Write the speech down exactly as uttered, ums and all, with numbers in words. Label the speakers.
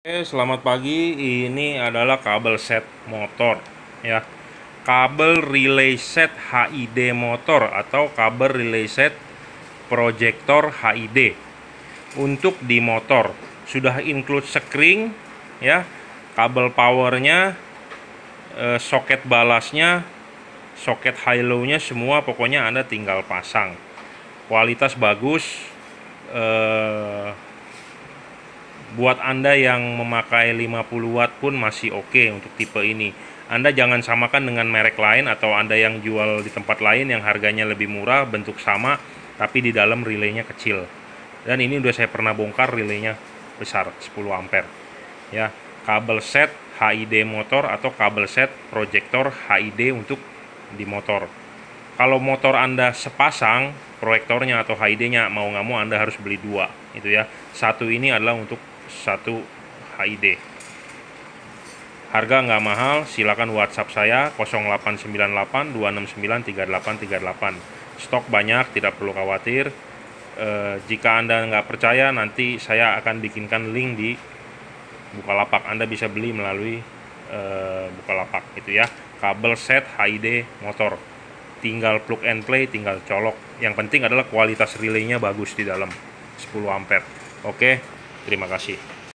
Speaker 1: Oke, selamat pagi. Ini adalah kabel set motor ya. Kabel relay set H I D motor atau kabel relay set proyektor H I D untuk di motor. Sudah include sekring ya, kabel powernya, eh, soket balasnya, soket high low-nya semua pokoknya Anda tinggal pasang. Kualitas bagus. Eh, Buat Anda yang memakai lima puluh watt pun masih oke okay untuk tipe ini. Anda jangan samakan dengan merek lain atau Anda yang jual di tempat lain yang harganya lebih murah, bentuk sama, tapi di dalam relaynya kecil. Dan ini udah saya pernah bongkar, relaynya besar, sepuluh ampere. Ya, kabel set H I D motor atau kabel set proyektor H I D untuk di motor. Kalau motor Anda sepasang, proyektornya atau H I D-nya, mau nggak mau Anda harus beli dua, itu ya. Satu ini adalah untuk satu H I D. Harga nggak mahal, silakan WhatsApp saya nol delapan sembilan delapan dua enam sembilan tiga delapan tiga delapan. Stok banyak, tidak perlu khawatir. E, jika Anda nggak percaya, nanti saya akan bikinkan link di Bukalapak. Anda bisa beli melalui e, Bukalapak, gitu ya. Kabel set H I D motor. Tinggal plug and play, tinggal colok. Yang penting adalah kualitas relaynya bagus di dalam, sepuluh ampere. Oke, terima kasih.